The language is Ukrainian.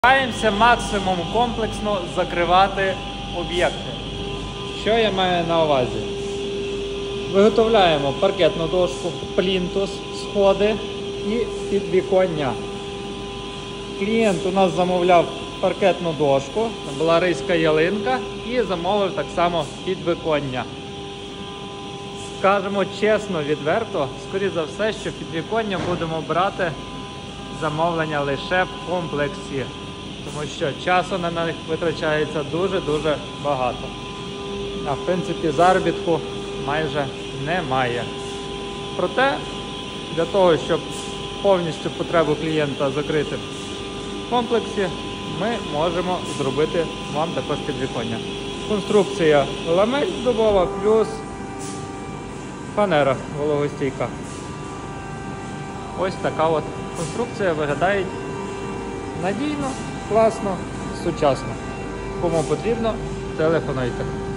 Намагаємося максимум комплексно закривати об'єкти. Що я маю на увазі? Виготовляємо паркетну дошку, плінтус, сходи і підвіконня. Клієнт у нас замовляв паркетну дошку, була ризька ялинка і замовив так само підвіконня. Скажемо чесно, відверто, скоріше за все, що підвіконня будемо брати замовлення лише в комплексі. Тому що часу на них витрачається дуже-дуже багато. А в принципі заробітку майже немає. Проте, для того, щоб повністю потребу клієнта закрити в комплексі, ми можемо зробити вам також підвіконня. Конструкція ламель дубова плюс фанера вологостійка. Ось така от конструкція виглядає надійно, класно, сучасно. Кому потрібно, телефонуйте.